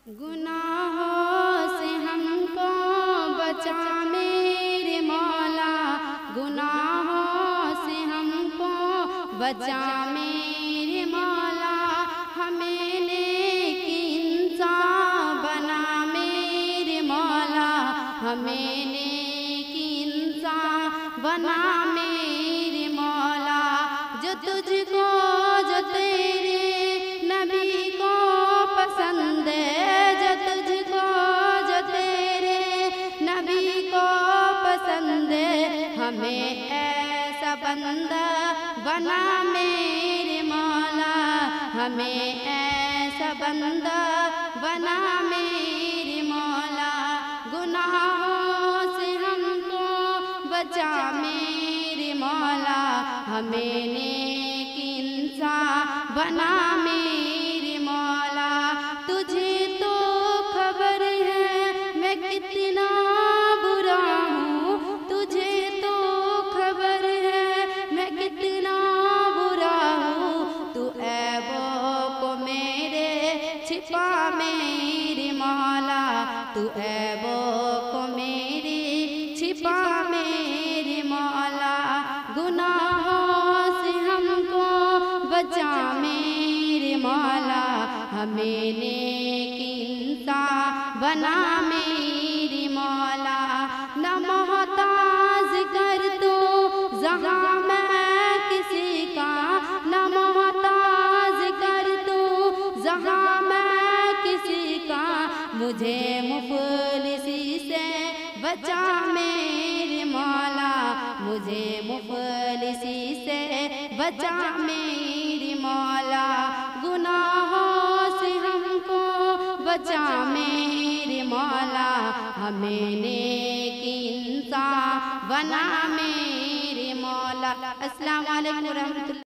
گناہوں سے ہم کو بچا میرے مولا، گناہوں سے ہم کو بچا میرے مولا، ہمیں نیک انسان بنا میرے مولا، ہمیں نیک انسان بنا میرے مولا، جو تجھ کو جو تیرے نبی کو پسند ہے، جو تجھ کو جو تیرے نبی کو پسند ہے، ہمیں ایسا بندہ بنا میرے مولا، ہمیں ایسا بندہ بنا میرے مولا، گناہوں سے ہم کو بچا میرے مولا، ہمیں نیک انسان بنا میرے مولا، تجھے تو خبر ہے میں کتنا برا ہوں، تجھے تو خبر ہے میں کتنا برا ہوں، تو عیبوں کو میرے چھپا میرے مولا، تو عیبوں کو میرے چھپا میرے مولا، گناہوں سے ہم کو بچا میرے مولا، ہمیں نیک انسان بنا میرے مولا، نہ محتاج کر تو جہاں میں کسی کا، نہ محتاج کر تو جہاں میں کسی کا، مجھے مفلسی سے بچا میرے مولا، مجھے مفلسی سے بچا میرے مولا، گناہوں سے ہم کو بچا میرے مولا، ہمیں نیک انسان بنا میرے مولا۔ السلام علیکم ورحمۃ اللہ۔